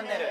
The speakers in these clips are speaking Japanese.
ンネル。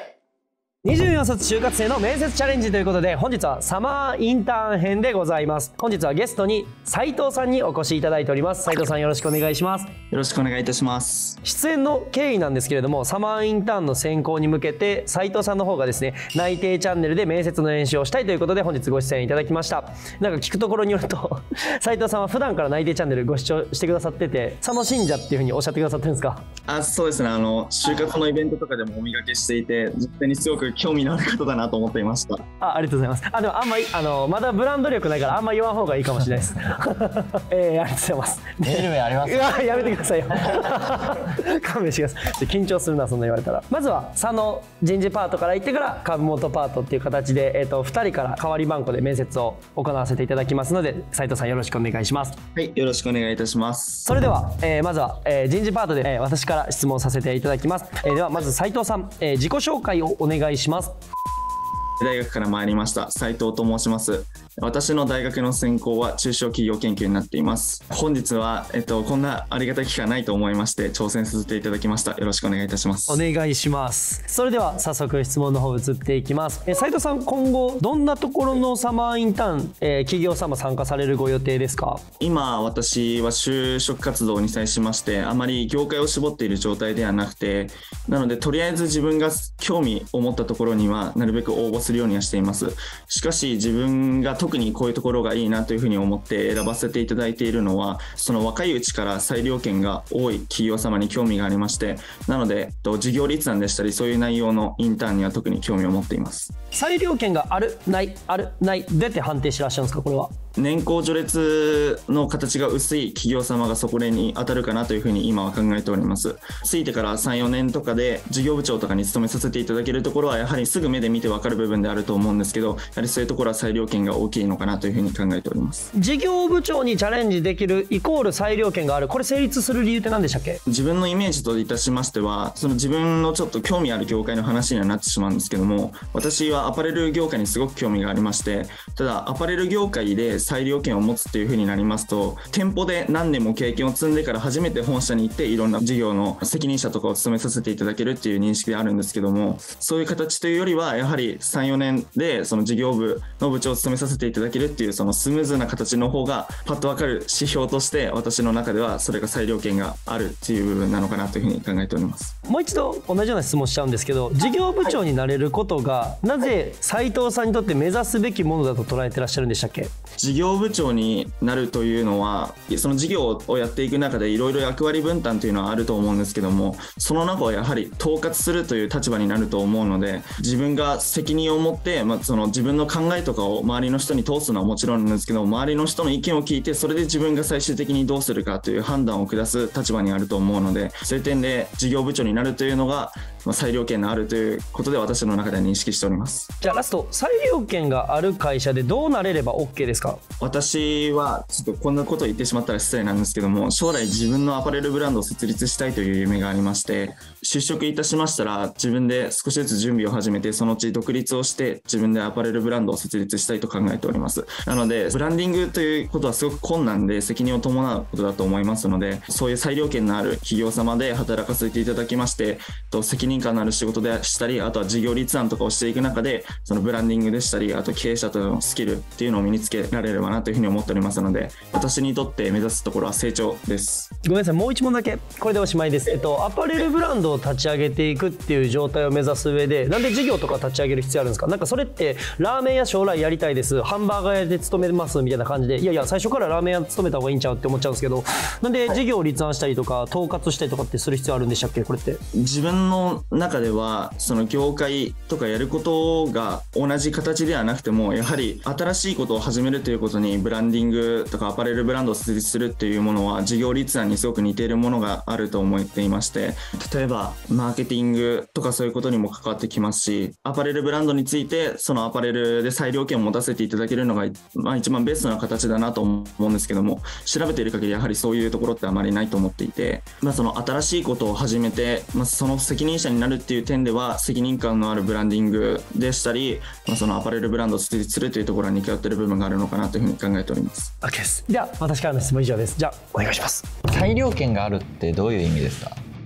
24卒就活生の面接チャレンジということで、本日はサマーインターン編でございます。本日はゲストに斉藤さんにお越しいただいております。斉藤さん、よろしくお願いします。 よろしくお願いいたします。 出演の経緯なんですけれども、サマーインターンの選考に向けて斉藤さんの方がですね、内定チャンネルで面接の練習をしたいということで本日ご出演いただきました。なんか聞くところによると斉藤さんは普段から内定チャンネルご視聴してくださってて、佐野信者っていうふうにおっしゃってくださってるんですか？ そうですね。就活のイベントとかでもお見かけしていて、実際にすごく興味のある方だなと思っていました。 ありがとうございます。でもあんまりまだブランド力ないからあんま言わん方がいいかもしれないです。ありがとうございます。 メルメあります。 やめてくださいよ。勘弁してください。緊張するな、そんな言われたら。まずは佐野人事パートから行ってから株元パートっていう形で、2人から代わり番号で面接を行わせていただきますので、斉藤さんよろしくお願いします。 はい、よろしくお願いいたします。 それでは、まずは、人事パートで、私から質問させていただきます。ではまず斉藤さん、自己紹介をお願いします。 大学から参りました斉藤と申します。私の大学の専攻は中小企業研究になっています。本日は、こんなありがたい機会ないと思いまして挑戦させていただきました。よろしくお願いいたします。 お願いします。それでは早速質問の方移っていきます。斉藤さん、今後どんなところのサマーインターン、企業様参加されるご予定ですか？ 今私は就職活動に際しましてあまり業界を絞っている状態ではなくて、なのでとりあえず自分が興味を持ったところにはなるべく応募するようにはしています。しかし自分が特にこういうところがいいなというふうに思って選ばせていただいているのは、その若いうちから裁量権が多い企業様に興味がありまして、なので事業立案でしたりそういう内容のインターンには特に興味を持っています。 裁量権があるないどうやって判定してらっしゃるんですか？これは年功序列の形が薄い企業様がそこに当たるかなというふうに今は考えております。ついてから3、4年とかで事業部長とかに勤めさせていただけるところはやはりすぐ目で見て分かる部分であると思うんですけど、やはりそういうところは裁量権が大きいのかなというふうに考えております。 事業部長にチャレンジできるイコール裁量権がある、これ成立する理由って何でしたっけ？ 自分のイメージといたしましては、その自分のちょっと興味ある業界の話にはなってしまうんですけども、私はアパレル業界にすごく興味がありまして、ただアパレル業界で裁量権を持つっていう風になりますと、店舗で何年も経験を積んでから初めて本社に行っていろんな事業の責任者とかを務めさせていただけるっていう認識であるんですけども、そういう形というよりはやはり 3、4年でその事業部の部長を務めさせていただけるっていうそのスムーズな形の方がパッと分かる指標として私の中ではそれが裁量権があるっていう部分なのかなというふうに考えております。 もう一度同じような質問しちゃうんですけど、事業部長になれることがなぜ斉藤さんにとって目指すべきものだと捉えてらっしゃるんでしたっけ？ 事業部長になるというのはその事業をやっていく中でいろいろ役割分担というのはあると思うんですけども、その中はやはり統括するという立場になると思うので、自分が責任を持って、その自分の考えとかを周りの人に通すのはもちろんなんですけど、周りの人の意見を聞いてそれで自分が最終的にどうするかという判断を下す立場にあると思うので、そういう点で事業部長になるというのが裁量権のあるということで私の中では認識しております。 じゃあラスト、裁量権がある会社でどうなれれば OK ですか？ 私はちょっとこんなことを言ってしまったら失礼なんですけども、将来自分のアパレルブランドを設立したいという夢がありまして、就職いたしましたら自分で少しずつ準備を始めて、そのうち独立をして自分でアパレルブランドを設立したいと考えております。なのでブランディングということはすごく困難で責任を伴うことだと思いますので、そういう裁量権のある企業様で働かせていただきまして、責任感のある仕事でしたり、あとは事業立案とかをしていく中でそのブランディングでしたり、あと経営者とのスキルっていうのを身につけられればなというふうに思っておりますので、私にとって目指すところは成長です。 ごめんなさい、もう一問だけ、これでおしまいです。アパレルブランドを立ち上げていくっていう状態を目指す上で、なんで事業とか立ち上げる必要あるんですか？なんかそれってラーメン屋将来やりたいです、ハンバーガー屋で勤めますみたいな感じで、いやいや最初からラーメン屋勤めた方がいいんちゃうって思っちゃうんですけど、なんで事業を立案したりとか統括したりとかってする必要あるんでしたっけ？これって自分の中ではその業界とかやることが同じ形ではなくても、やはり新しいことを始めるということにブランディングとかアパレルブランドを設立するっていうものは事業立案にすごく似ているものがあると思っていまして、例えばマーケティングとかそういうことにも関わってきますし、アパレルブランドについてそのアパレルで裁量権を持たせていただけるのが、一番ベストな形だなと思うんですけども、調べている限りやはりそういうところってあまりないと思っていて、その新しいことを始めて、その責任者になるっていう点では責任感のあるブランディングでしたり、そのアパレルブランドを設立するというところに似通っている部分があるのかなというふうに考えております。 OK です。では私からの質問以上です。じゃあお願いします。 裁量権があるってどういう意味ですか？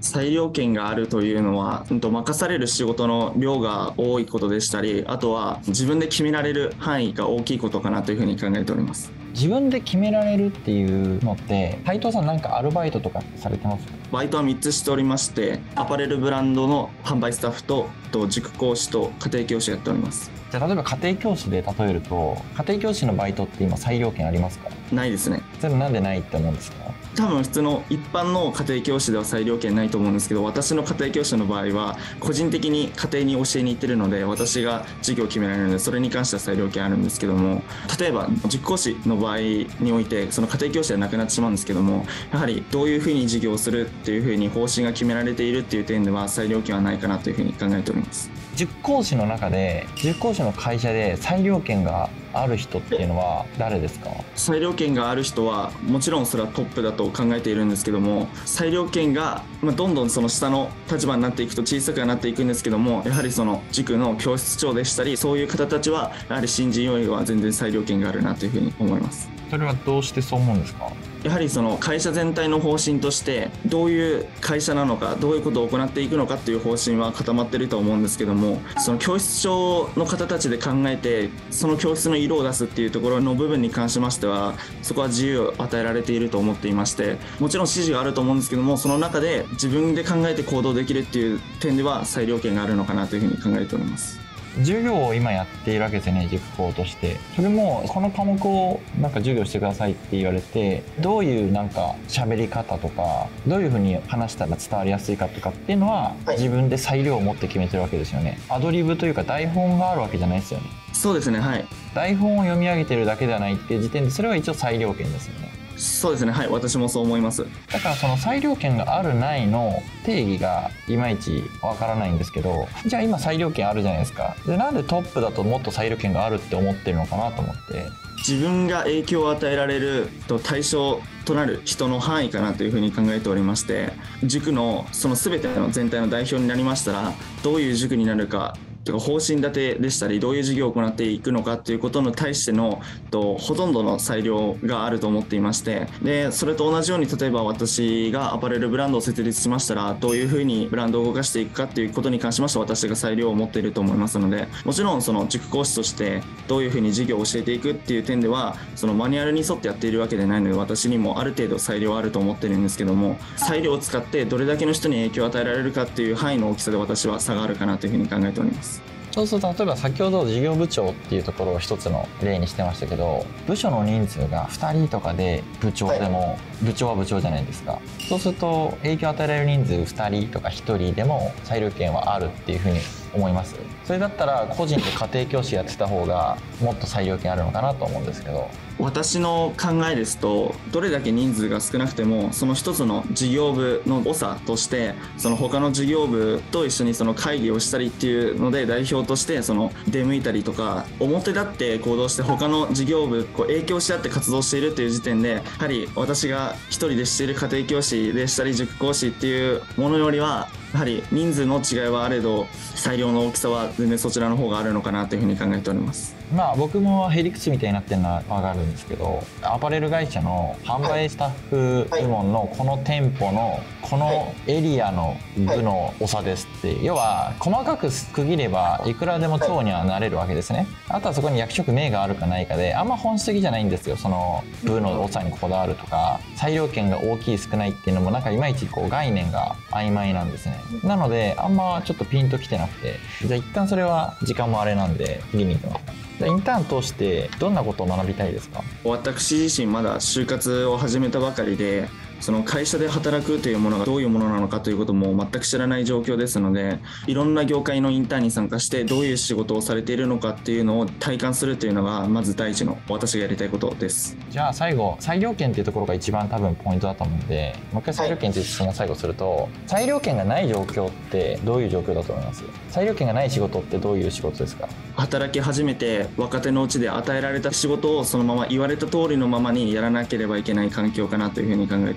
裁量権があるというのは、任される仕事の量が多いことでしたり、あとは自分で決められる範囲が大きいことかなというふうに考えております。 自分で決められるっていうのって、斉藤さんなんかアルバイトとかされてますか？ バイトは3つしておりまして、アパレルブランドの販売スタッフと塾講師と家庭教師やっております。 じゃあ例えば家庭教師で例えると、家庭教師のバイトって今裁量権ありますか？ ないですね。 それなんでないって思うんですか？ 多分普通の一般の家庭教師では裁量権ないと思うんですけど、私の家庭教師の場合は個人的に家庭に教えに行ってるので、私が授業を決められるので、それに関しては裁量権あるんですけども、例えば塾講師の場合においてその家庭教師はなくなってしまうんですけども、やはりどういうふうに授業をするっていうふうに方針が決められているっていう点では裁量権はないかなというふうに考えております。 塾講師の中で、塾講師の会社で裁量権がある人っていうのは誰ですか？ 裁量権がある人はもちろんそれはトップだと考えているんですけども、裁量権がどんどんその下の立場になっていくと小さくはなっていくんですけども、やはりその塾の教室長でしたり、そういう方たちはやはり新人よりは全然裁量権があるなというふうに思います。 それはどうしてそう思うんですか？ やはりその会社全体の方針としてどういう会社なのか、どういうことを行っていくのかっていう方針は固まっていると思うんですけども、その教室長の方たちで考えてその教室の色を出すっていうところの部分に関しましては、そこは自由を与えられていると思っていまして、もちろん指示があると思うんですけども、その中で自分で考えて行動できるっていう点では裁量権があるのかなというふうに考えております。 授業を今やっているわけですよね、塾講として。それもこの科目をなんか授業してくださいって言われて、どういうなんか喋り方とか、どういうふうに話したら伝わりやすいかとかっていうのは、自分で裁量を持って決めてるわけですよね。アドリブというか台本があるわけじゃないですよね。 そうですね、はい。 台本を読み上げてるだけではないっていう時点で、それは一応裁量権ですよね。 そうですね、はい、私もそう思います。 だからその裁量権があるないの定義がいまいちわからないんですけど、じゃあ今裁量権あるじゃないですか。でなんでトップだともっと裁量権があるって思ってるのかなと思って。 自分が影響を与えられる対象となる人の範囲かなというふうに考えておりまして、塾のその全ての全体の代表になりましたら、どういう塾になるか方針立てでしたり、どういう授業を行っていくのかということに対してのほとんどの裁量があると思っていまして、でそれと同じように、例えば私がアパレルブランドを設立しましたら、どういうふうにブランドを動かしていくかということに関しましては、私が裁量を持っていると思いますので、もちろんその塾講師としてどういうふうに授業を教えていくっていう点では、そのマニュアルに沿ってやっているわけではないので、私にもある程度裁量あると思ってるんですけども、裁量を使ってどれだけの人に影響を与えられるかっていう範囲の大きさで私は差があるかなというふうに考えております。 そうすると、例えば先ほど事業部長っていうところを一つの例にしてましたけど、部署の人数が2人とかで部長でも、部長は部長じゃないですか。そうすると影響を与えられる人数2人とか1人でも裁量権はあるっていうふうに思います。それだったら個人で家庭教師やってた方がもっと裁量権あるのかなと思うんですけど。 私の考えですと、どれだけ人数が少なくてもその一つの事業部の長として、その他の事業部と一緒にその会議をしたりっていうので、代表としてその出向いたりとか、表立って行動して他の事業部影響し合って活動しているっていう時点で、やはり私が一人でしている家庭教師でしたり塾講師っていうものよりは、やはり人数の違いはあれど裁量の大きさは全然そちらの方があるのかなというふうに考えております。 まあ僕もへりくつみたいになってるのは分かるんですけど、アパレル会社の販売スタッフ部門のこの店舗のこのエリアの部の長ですって、要は細かく区切ればいくらでも長にはなれるわけですね。あとはそこに役職名があるかないかで、あんま本質的じゃないんですよ。その部の長にこだわるとか、裁量権が大きい少ないっていうのもなんかいまいちこう概念が曖昧なんですね。なのであんまちょっとピンときてなくて、じゃあ一旦それは時間もあれなんで次に行きます。インターン通してどんなことを学びたいですか？ 私自身まだ就活を始めたばかりで、その会社で働くというものがどういうものなのかということも全く知らない状況ですので、いろんな業界のインターンに参加してどういう仕事をされているのかっていうのを体感するというのがまず第一の私がやりたいことです。 じゃあ最後、裁量権っていうところが一番多分ポイントだと思うんで、もう一回裁量権について質問最後すると、裁量権がない状況ってどういう状況だと思います？裁量権がない仕事ってどういう仕事ですか？ 働き始めて若手のうちで与えられた仕事をそのまま言われた通りのままにやらなければいけない環境かなというふうに考えております。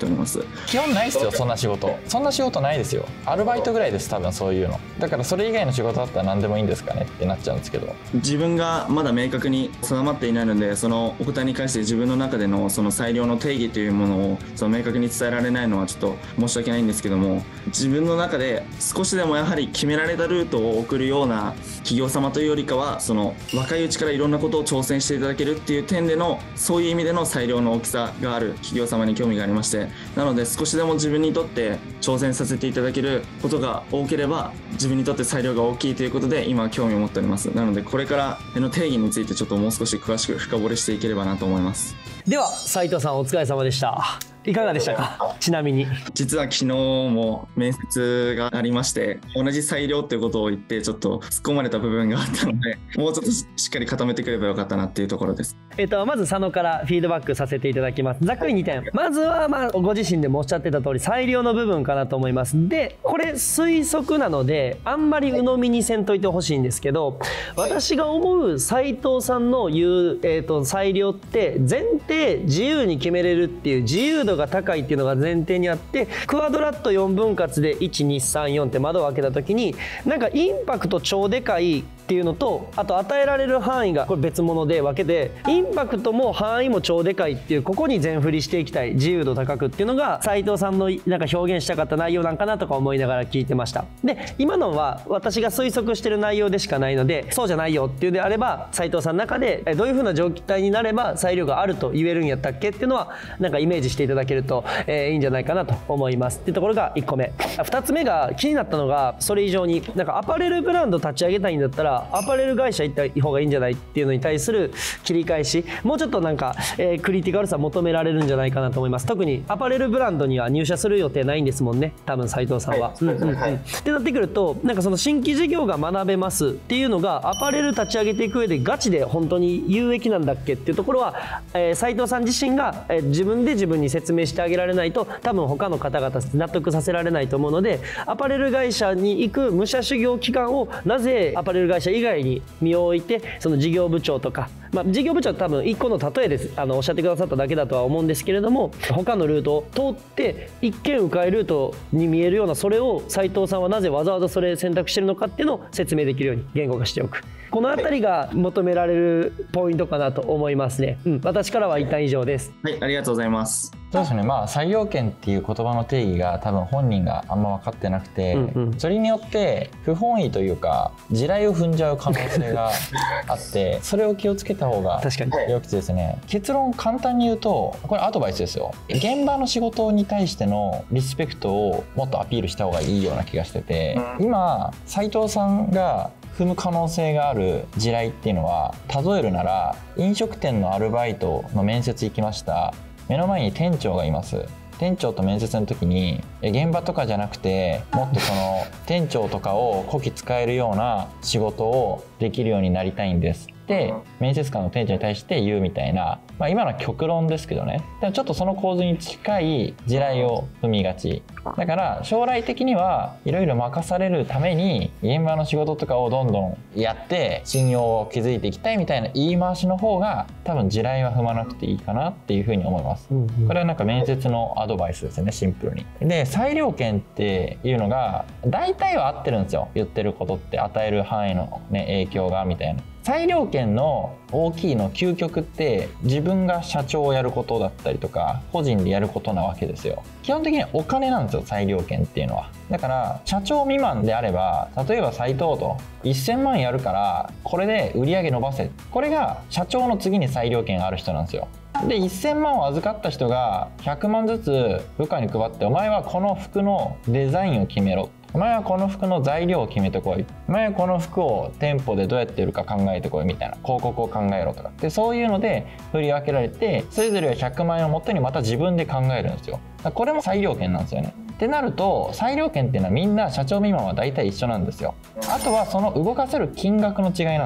ります。 基本ないですよ、そんな仕事。そんな仕事ないですよ。アルバイトぐらいです、多分そういうの。だからそれ以外の仕事だったら何でもいいんですかねってなっちゃうんですけど。 自分がまだ明確に定まっていないので、そのお答えに関して自分の中でのその裁量の定義というものをその明確に伝えられないのはちょっと申し訳ないんですけども、自分の中で少しでもやはり決められたルートを送るような企業様というよりかは、その若いうちからいろんなことを挑戦していただけるっていう点での、そういう意味での裁量の大きさがある企業様に興味がありまして、なので少しでも自分にとって挑戦させていただけることが多ければ自分にとって裁量が大きいということで今は興味を持っております。なのでこれからの定義についてちょっともう少し詳しく深掘りしていければなと思います。 では斉藤さんお疲れ様でした。いかがでしたか？ちなみに実は昨日も面接がありまして、同じ裁量っていうことを言ってちょっと突っ込まれた部分があったので、もうちょっとしっかり固めてくればよかったなっていうところです。 まず佐野からフィードバックさせていただきます。ざっくり2点。まずはご自身でもおっしゃってた通り裁量の部分かなと思います。でこれ推測なのであんまり鵜呑みにせんといてほしいんですけど、私が思う斉藤さんの言う、裁量って前提自由に決めれるっていう自由度が高いっていうのが前提にあって、クワドラット4分割で1234って窓を開けた時になんかインパクト超でかいっていうのと、あと与えられる範囲がこれ別物で分けて、インパクトも範囲も超でかいっていう、ここに全振りしていきたい、自由度高くっていうのが斉藤さんのなんか表現したかった内容なんかなとか思いながら聞いてました。で今のは私が推測してる内容でしかないので、そうじゃないよっていうであれば斉藤さんの中でどういう風な状態になれば裁量があると言えるんやったっけっていうのはなんかイメージしていただけると、いいんじゃないかなと思いますっていうところが1個目。2つ目が気になったのが、それ以上になんかアパレルブランド立ち上げたいんだったらアパレル会社行った方がいいんじゃないっていうのに対する切り返し、もうちょっとなんか、クリティカルさ求められるんじゃないかなと思います。特にアパレルブランドには入社する予定ないんですもんね、多分斉藤さんは。ってなってくると、なんかその新規事業が学べますっていうのがアパレル立ち上げていく上でガチで本当に有益なんだっけっていうところは、斉藤さん自身が、自分で自分に説明してあげられないと多分他の方々納得させられないと思うので、アパレル会社に行く武者修行期間をなぜアパレル会社以外に身を置いて、その事業部長とか、事業部長は多分1個の例えですおっしゃってくださっただけだとは思うんですけれども、他のルートを通って一見迂回ルートに見えるような、それを斉藤さんはなぜわざわざそれ選択してるのかっていうのを説明できるように言語化しておく。このあたりが求められるポイントかなと思いますね。私からは一旦以上です。 はい、ありがとうございます。 そうですね、採用権っていう言葉の定義が多分本人があんま分かってなくて、それによって不本意というか地雷を踏んじゃう可能性があってそれを気をつけた方がよくてですね、結論簡単に言うと、これアドバイスですよ。現場の仕事に対してのリスペクトをもっとアピールした方がいいような気がしてて、今斉藤さんが踏む可能性がある地雷っていうのは、例えるなら飲食店のアルバイトの面接行きました。目の前に店長がいます。店長と面接の時に現場とかじゃなくて、もっとその店長とかをこき使えるような仕事をできるようになりたいんですって面接官の店長に対して言うみたいな、今の極論ですけどね、でもちょっとその構図に近い地雷を踏みがちだから、将来的にはいろいろ任されるために現場の仕事とかをどんどんやって信用を築いていきたいみたいな言い回しの方が多分地雷は踏まなくていいかなっていうふうに思います。これはなんか面接のアドバイスですよね、シンプルに。で裁量権っていうのが大体は合ってるんですよ、言ってることって。与える範囲の、影響がみたいな。裁量権の大きいの究極って自分が社長をやることだったりとか個人でやることなわけですよ。基本的にお金なんですよ、裁量権っていうのは。だから社長未満であれば、例えば斉藤と1000万やるからこれで売り上げ伸ばせ、これが社長の次に裁量権がある人なんですよ。で1000万を預かった人が100万ずつ部下に配って、お前はこの服のデザインを決めろ、お前はこの服の材料を決めてこい、お前はこの服を店舗でどうやって売るか考えてこいみたいな、広告を考えろとかで、そういうので振り分けられて、それぞれが100万円をもとにまた自分で考えるんですよ。これも裁量権なんですよね。ってなると裁量権っていうのはみんな社長未満は大体一緒なんですよ。あとはその動かせる金額の違いなんですね。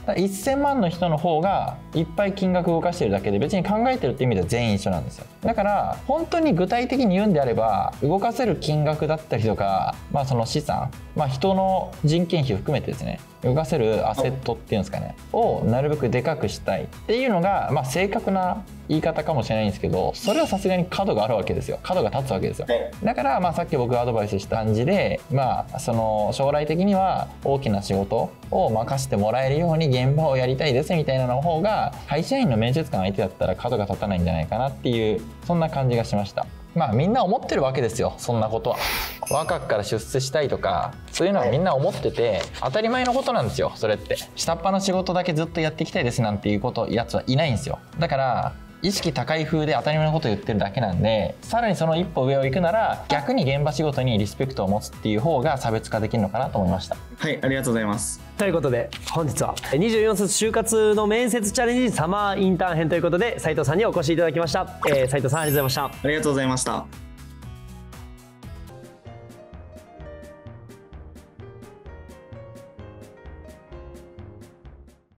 だから1000万の人の方がいっぱい金額を動かしてるだけで別に考えてるって意味では全員一緒なんですよ。だから本当に具体的に言うんであれば動かせる金額だったりとか、その資産、人の人件費を含めてですね、動かせるアセットっていうんですかねをなるべくでかくしたいっていうのが、正確な言い方かもしれないんですけど、それはさすがに角があるわけですよ。角が立つわけですよ。だからさっき僕がアドバイスした感じで、その将来的には大きな仕事を任せてもらえるように現場をやりたいですみたいなの方が会社員の面接官相手だったら角が立たないんじゃないかなっていう、そんな感じがしました。みんな思ってるわけですよ、そんなことは。若くから出世したいとかそういうのはみんな思ってて当たり前のことなんですよ。それって下っ端の仕事だけずっとやっていきたいですなんていうやつはいないんですよ。だから意識高い風で当たり前のことを言ってるだけなんで、さらにその一歩上を行くなら逆に現場仕事にリスペクトを持つっていう方が差別化できるのかなと思いました。 はい、ありがとうございます。 ということで本日は24卒就活の面接チャレンジサマーインターン編ということで斉藤さんにお越しいただきました。斉藤さんありがとうございました。 ありがとうございました。